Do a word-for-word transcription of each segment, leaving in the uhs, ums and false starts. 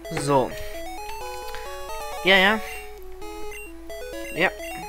So. Ja, ja. Ja.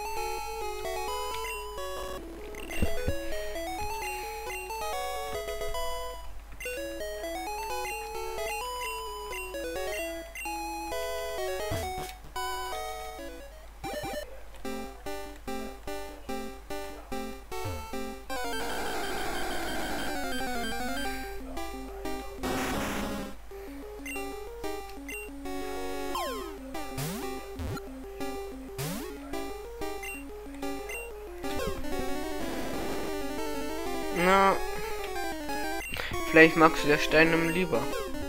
Na, vielleicht magst du der Stein lieber.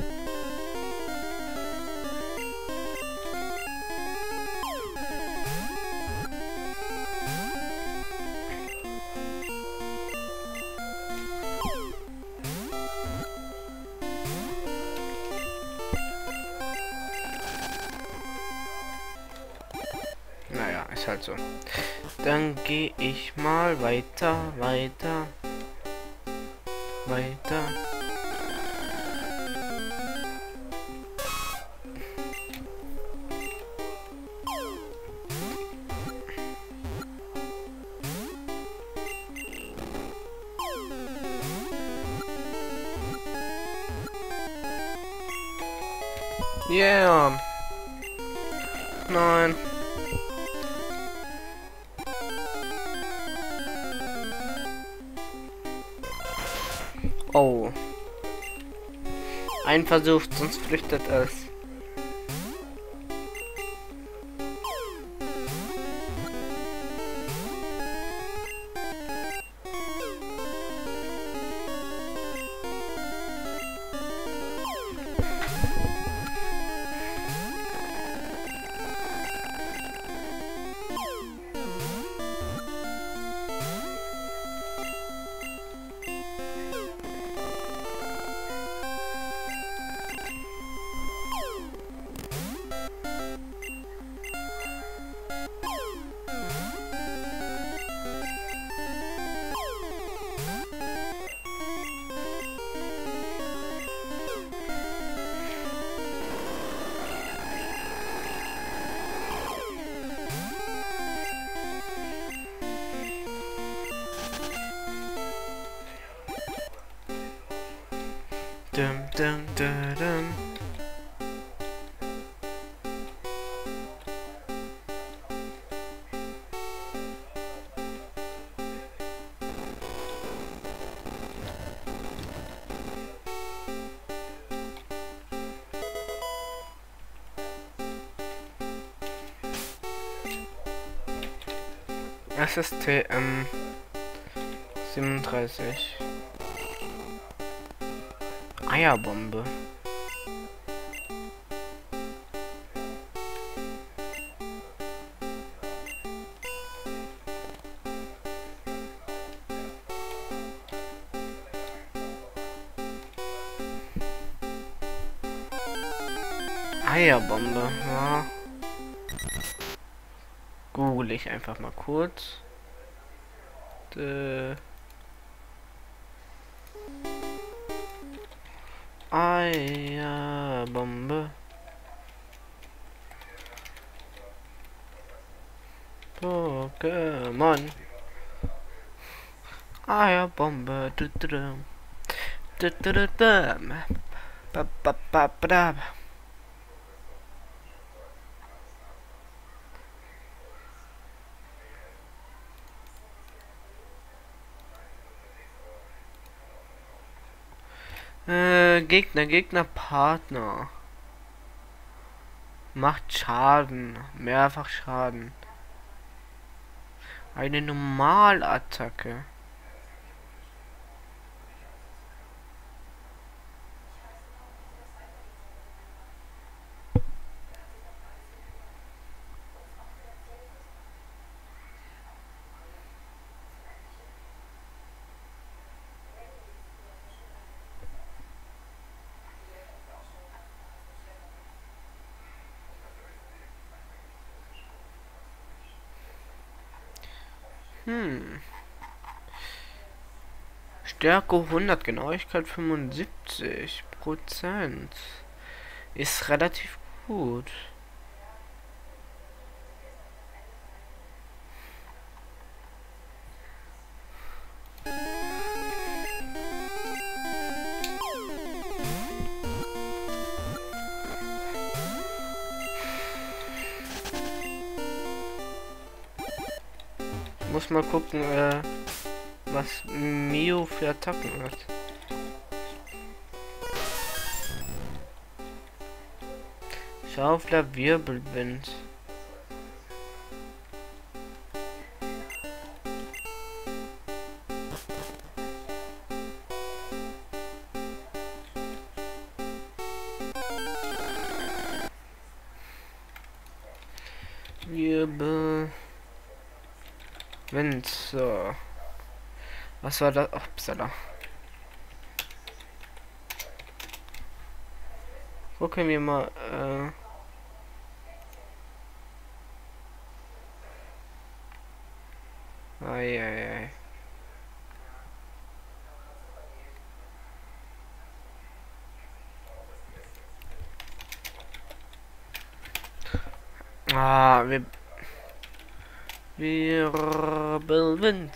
Naja, ist halt so. Dann gehe ich mal weiter, weiter, weiter. Yeah. Nein. Oh. Ein Versuch, sonst flüchtet es. Dum, dum, dum, dum. Es ist T M siebenunddreißig. Eierbombe. Eierbombe, ja. Google ich einfach mal kurz. Dö. Eierbombe. Pokémon. Eierbombe. Du, du, du. Du, du, du, du. Ba, ba, ba, ba. Äh, Gegner, Gegner, Partner. Macht Schaden. Mehrfach Schaden. Eine Normalattacke. Hm. Stärke hundert, Genauigkeit fünfundsiebzig Prozent. ist relativ gut. Muss mal gucken, äh, was Mio für Attacken hat. Schaufler Wirbelwind. Wirbel. Wind, so. Was war das? Ach, Psala. Gucken wir mal, äh. Ei, ei, ei. Ah, wir Wirbelwind.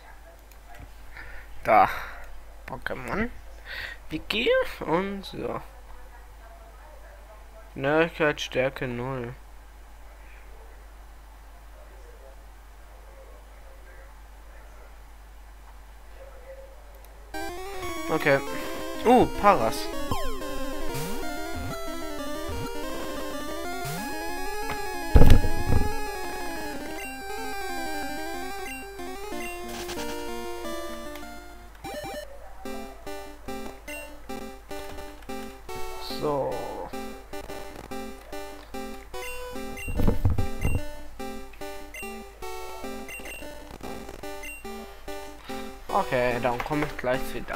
Da. Pokémon. Wiki und so. Schnelligkeit, Stärke null. Okay. Uh, Paras. So. Okay, dann komme ich gleich wieder.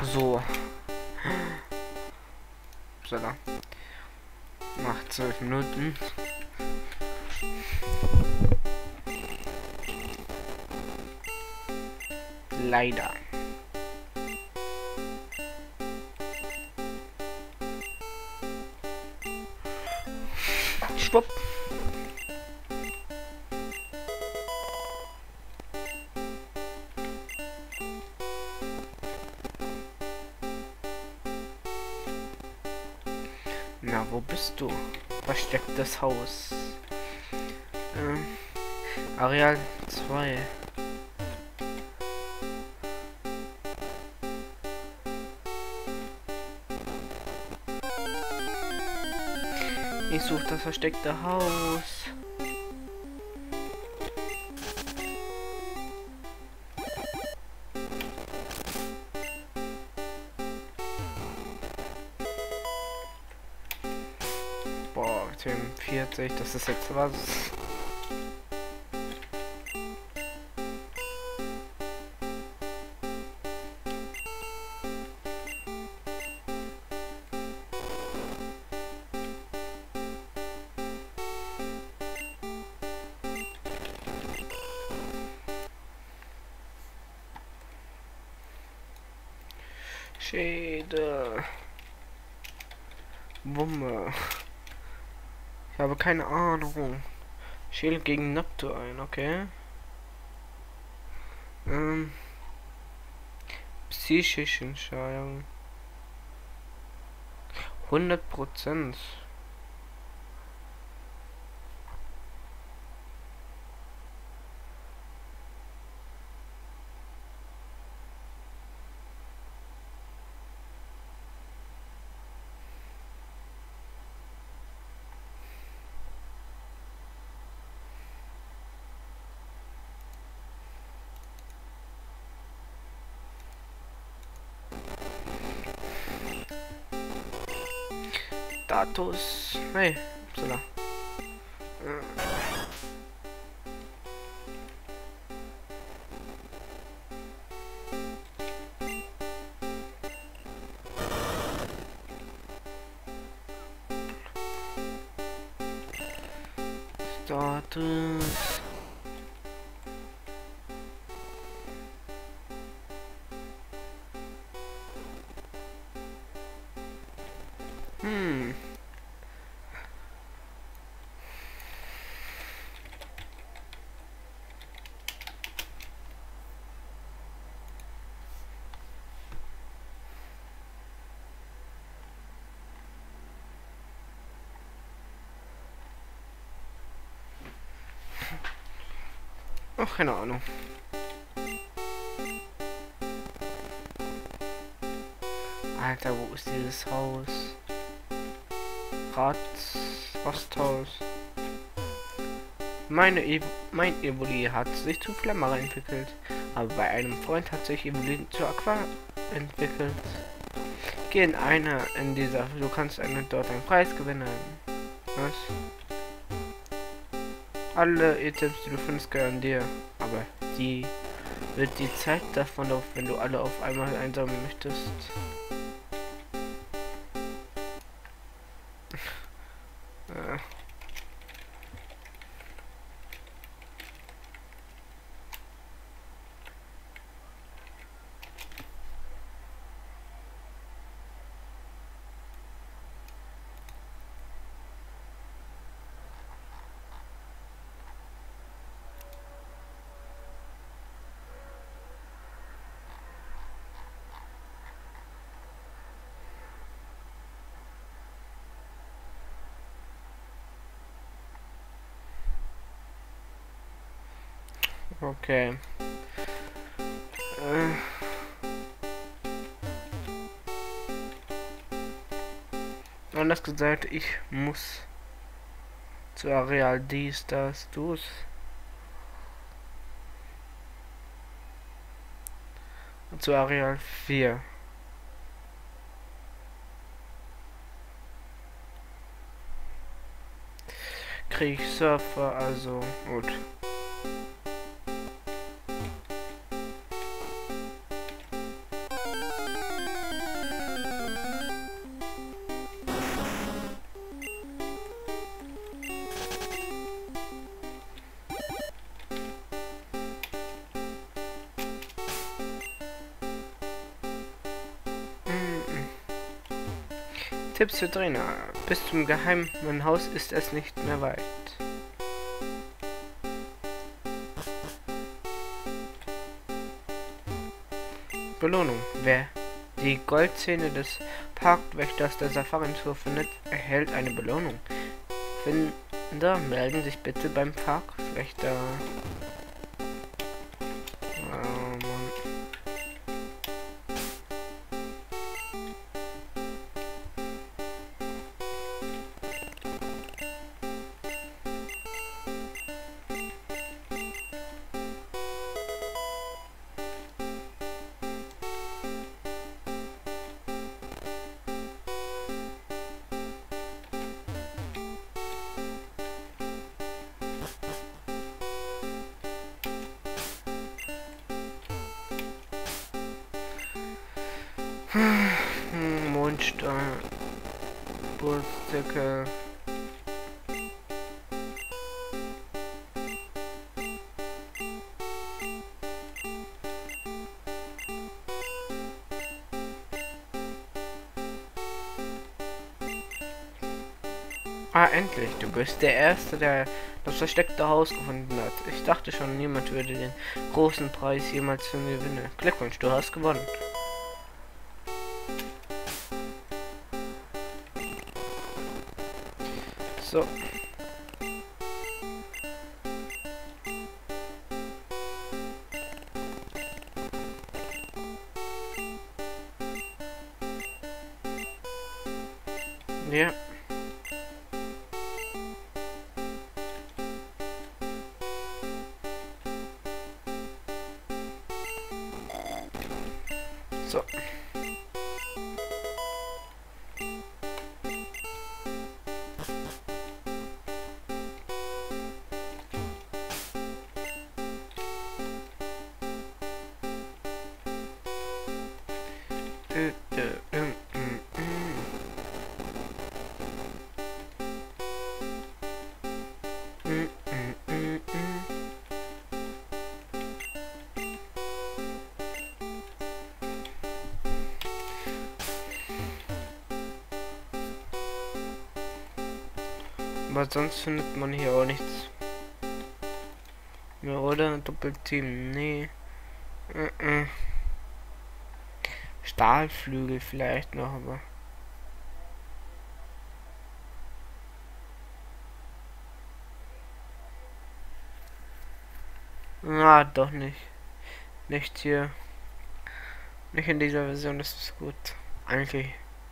So. So da. Nach zwölf Minuten. Leider. Schwupp. Na, wo bist du? Verstecktes Haus. Ähm, Areal zwei. Ich suche das versteckte Haus. Boah, vierzig, das ist jetzt was. Schäde. Wumme. Ich habe keine Ahnung. Schild gegen Nocto ein, okay. Ähm. Psychischen Schaden. hundert Prozent. Status. Hey, upsala. Status. Hm. Ach, keine Ahnung. Alter, wo ist dieses Haus? Rad, Rosthaus. Meine e mein Evoli hat sich zu Flammere entwickelt, aber bei einem Freund hat sich Evoli zu Aqua entwickelt. Geh in eine in dieser, du kannst eine, dort einen Preis gewinnen. Was? Alle Items, die du findest, gehören dir, aber die wird die Zeit davon auf, wenn du alle auf einmal einsammeln möchtest. äh. Okay. Äh. Anders gesagt, ich muss zu Areal dies, das, dus. Zu Areal vier. Krieg Surfer, also gut. Tipps für Trainer. Bis zum geheimen Haus ist es nicht mehr weit. Belohnung. Wer die Goldzähne des Parkwächters der Safari-Tour findet, erhält eine Belohnung. Finder melden sich bitte beim Parkwächter. Mondstein, Geburtsdecke. Ah, endlich. Du bist der Erste, der das versteckte Haus gefunden hat. Ich dachte schon, niemand würde den großen Preis jemals gewinnen. Glückwunsch, du hast gewonnen. So. Ja. So. Äh, äh, ähm, ähm, ähm. Mm, mm, mm, mm. Aber sonst findet man hier auch nichts mehr, oder? Doppelteam, nee. Uh -uh. Stahlflügel vielleicht noch, aber... Ah, doch nicht. Nicht hier. Nicht in dieser Version, das ist gut. Eigentlich.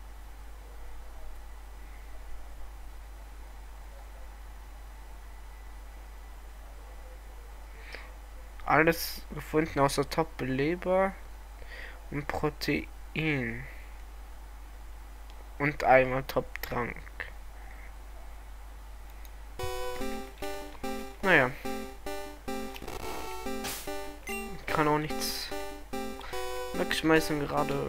Alles gefunden außer Top-Beleber und Protein. Und einmal Top-Trank. Naja. Ich kann auch nichts wegschmeißen gerade.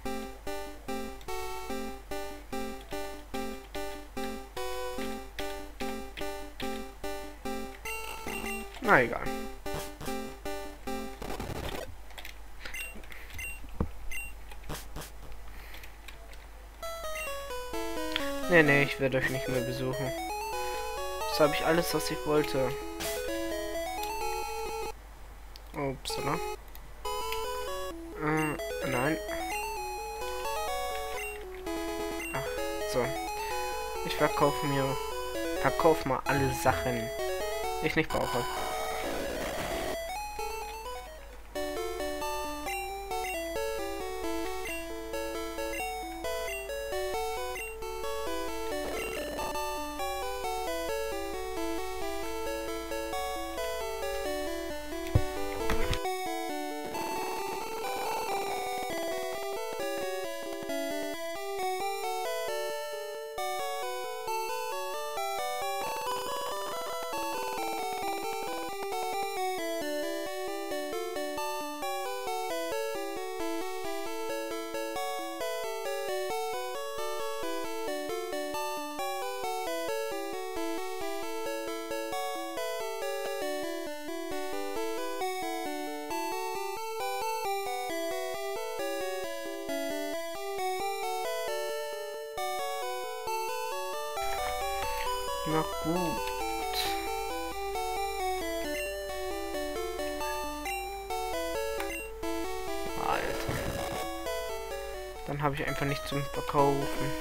Na egal. Nee, nee, ich werde euch nicht mehr besuchen. Jetzt habe ich alles, was ich wollte. Ups, oder? Äh, nein. Ach, so. Ich verkaufe mir... Verkauf mal alle Sachen, die ich nicht brauche. Na gut. Alter. Dann habe ich einfach nichts zum Verkaufen.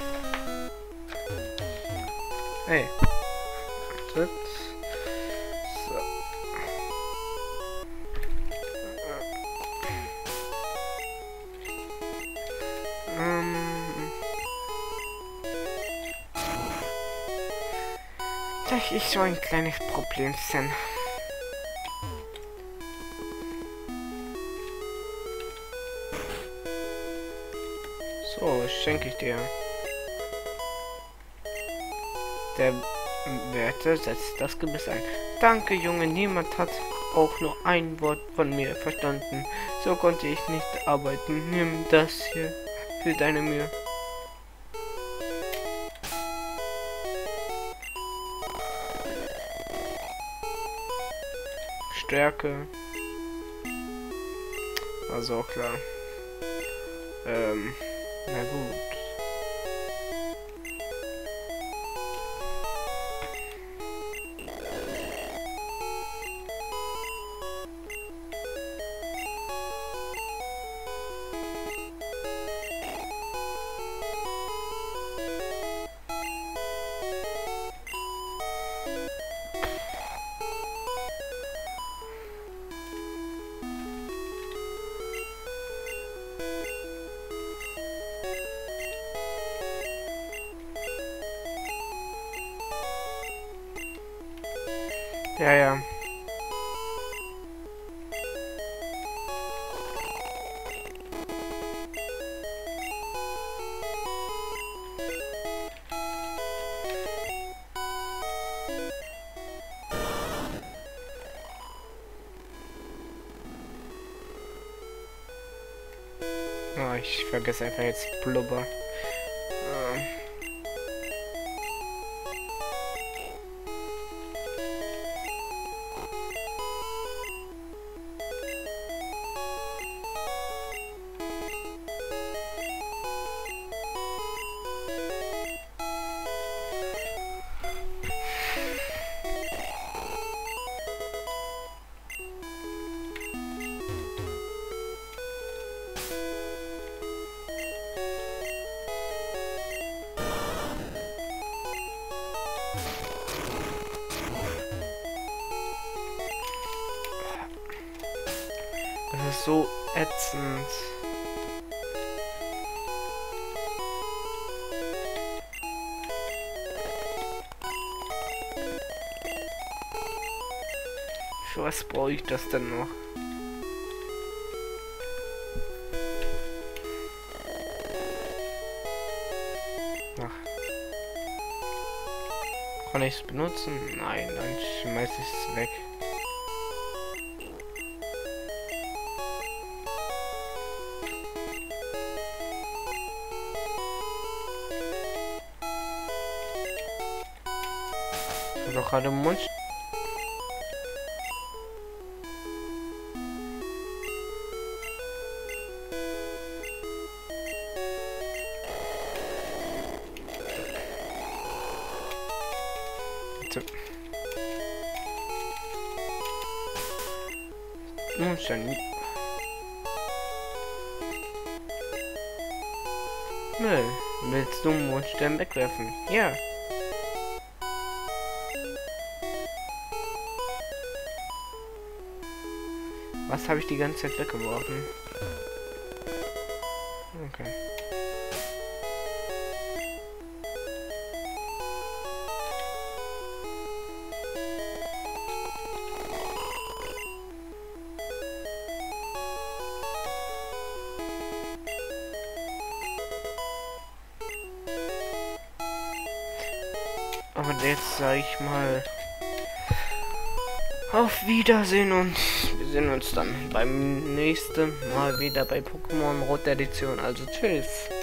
Hey. Das. So. Ähm. Das ist so ein kleines Problemchen. So, schenke ich dir. Der Wärter setzt das Gebiss ein. Danke, Junge, niemand hat auch nur ein Wort von mir verstanden. So konnte ich nicht arbeiten. Nimm das hier für deine Mühe. Stärke. Also auch klar. Ähm, na gut. Ja, ja. Oh, ich vergesse einfach jetzt Blubber. Ähm. Das ist so ätzend. Für was brauche ich das denn noch? Ach. Kann ich es benutzen? Nein, dann schmeiß ich es weg. Doch gerade im Mund. Bitte. Mondstein. Müll. Willst du Mondstein wegwerfen? Ja. Was habe ich die ganze Zeit weggeworfen? Okay. Aber jetzt sage ich mal auf Wiedersehen und wir sehen uns dann beim nächsten Mal wieder bei Pokémon Rot Edition. Also tschüss.